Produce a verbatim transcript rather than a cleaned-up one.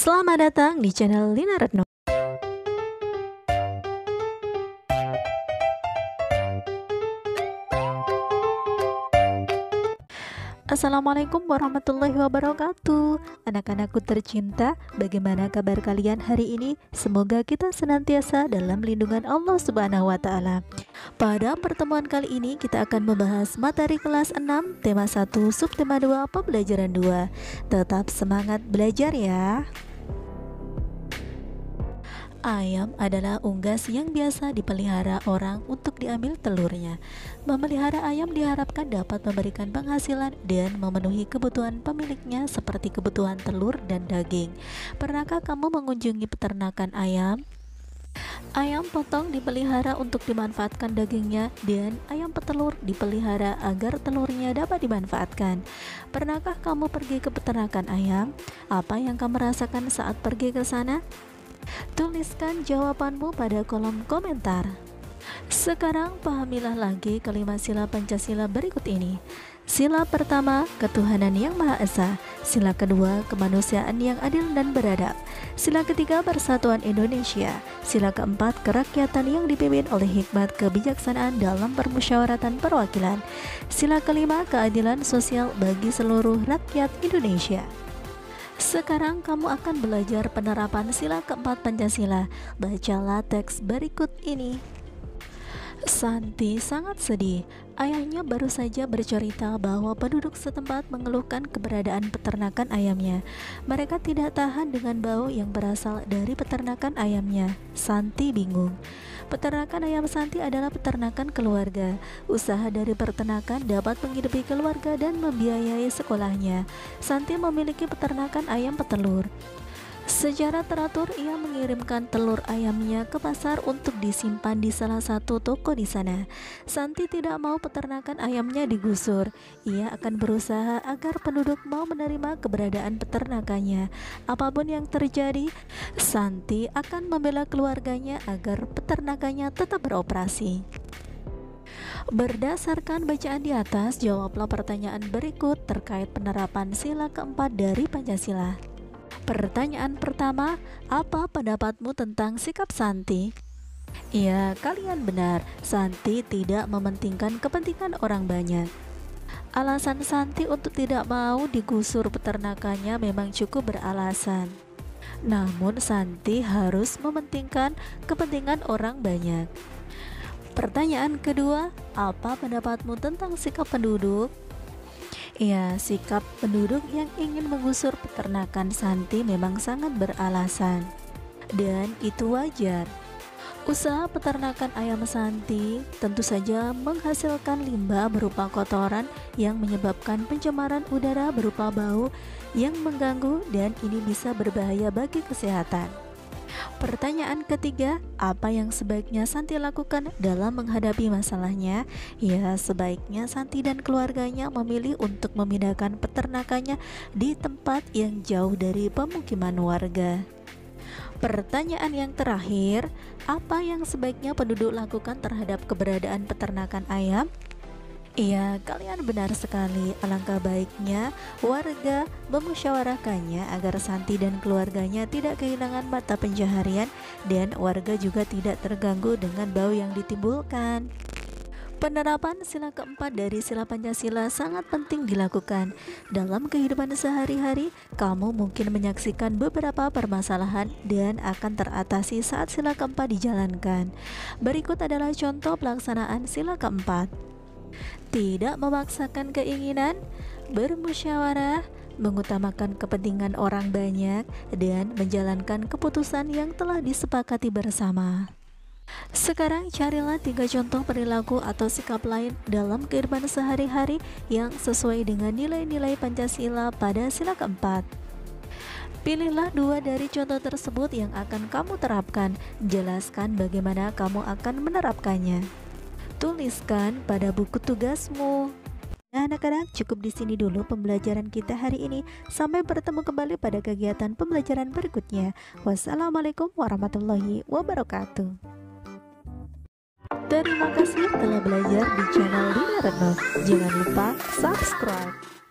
Selamat datang di channel Lina Retno. Assalamualaikum warahmatullahi wabarakatuh. Anak-anakku tercinta, bagaimana kabar kalian hari ini? Semoga kita senantiasa dalam lindungan Allah Subhanahu wa taala. Pada pertemuan kali ini kita akan membahas materi kelas enam, tema satu, subtema dua, pembelajaran dua. Tetap semangat belajar ya. Ayam adalah unggas yang biasa dipelihara orang untuk diambil telurnya. Memelihara ayam diharapkan dapat memberikan penghasilan dan memenuhi kebutuhan pemiliknya seperti kebutuhan telur dan daging. Pernahkah kamu mengunjungi peternakan ayam? Ayam potong dipelihara untuk dimanfaatkan dagingnya, dan ayam petelur dipelihara agar telurnya dapat dimanfaatkan. Pernahkah kamu pergi ke peternakan ayam? Apa yang kamu rasakan saat pergi ke sana? Tuliskan jawabanmu pada kolom komentar. Sekarang pahamilah lagi kalimat sila Pancasila berikut ini. Sila pertama, ketuhanan yang Maha Esa. Sila kedua, kemanusiaan yang adil dan beradab. Sila ketiga, persatuan Indonesia. Sila keempat, kerakyatan yang dipimpin oleh hikmat kebijaksanaan dalam permusyawaratan perwakilan. Sila kelima, keadilan sosial bagi seluruh rakyat Indonesia. Sekarang kamu akan belajar penerapan sila keempat Pancasila. Bacalah teks berikut ini. Santi sangat sedih. Ayahnya baru saja bercerita bahwa penduduk setempat mengeluhkan keberadaan peternakan ayamnya. Mereka tidak tahan dengan bau yang berasal dari peternakan ayamnya. Santi bingung. Peternakan ayam Santi adalah peternakan keluarga. Usaha dari peternakan dapat menghidupi keluarga dan membiayai sekolahnya. Santi memiliki peternakan ayam petelur. Secara teratur ia mengirimkan telur ayamnya ke pasar untuk disimpan di salah satu toko di sana. Santi tidak mau peternakan ayamnya digusur. Ia akan berusaha agar penduduk mau menerima keberadaan peternakannya. Apapun yang terjadi, Santi akan membela keluarganya agar peternakannya tetap beroperasi. Berdasarkan bacaan di atas, jawablah pertanyaan berikut terkait penerapan sila keempat dari Pancasila. Pertanyaan pertama, apa pendapatmu tentang sikap Santi? Ya, kalian benar. Santi tidak mementingkan kepentingan orang banyak. Alasan Santi untuk tidak mau digusur peternakannya memang cukup beralasan. Namun Santi harus mementingkan kepentingan orang banyak. Pertanyaan kedua, apa pendapatmu tentang sikap penduduk? Ya, sikap penduduk yang ingin menggusur peternakan Santi memang sangat beralasan, dan itu wajar. Usaha peternakan ayam Santi tentu saja menghasilkan limbah berupa kotoran yang menyebabkan pencemaran udara berupa bau yang mengganggu, dan ini bisa berbahaya bagi kesehatan. Pertanyaan ketiga, apa yang sebaiknya Santi lakukan dalam menghadapi masalahnya? Ya, sebaiknya Santi dan keluarganya memilih untuk memindahkan peternakannya di tempat yang jauh dari pemukiman warga. Pertanyaan yang terakhir, apa yang sebaiknya penduduk lakukan terhadap keberadaan peternakan ayam? Iya, kalian benar sekali. Alangkah baiknya warga memusyawarahkannya agar Santi dan keluarganya tidak kehilangan mata pencaharian, dan warga juga tidak terganggu dengan bau yang ditimbulkan. Penerapan sila keempat dari sila Pancasila sangat penting dilakukan. Dalam kehidupan sehari-hari, kamu mungkin menyaksikan beberapa permasalahan dan akan teratasi saat sila keempat dijalankan. Berikut adalah contoh pelaksanaan sila keempat. Tidak memaksakan keinginan, bermusyawarah, mengutamakan kepentingan orang banyak, dan menjalankan keputusan yang telah disepakati bersama. Sekarang carilah tiga contoh perilaku atau sikap lain dalam kehidupan sehari-hari yang sesuai dengan nilai-nilai Pancasila pada sila keempat. Pilihlah dua dari contoh tersebut yang akan kamu terapkan. Jelaskan bagaimana kamu akan menerapkannya. Tuliskan pada buku tugasmu. Nah, anak-anak, cukup di sini dulu pembelajaran kita hari ini. Sampai bertemu kembali pada kegiatan pembelajaran berikutnya. Wassalamualaikum warahmatullahi wabarakatuh. Terima kasih telah belajar di channel Lina Retno. Jangan lupa subscribe.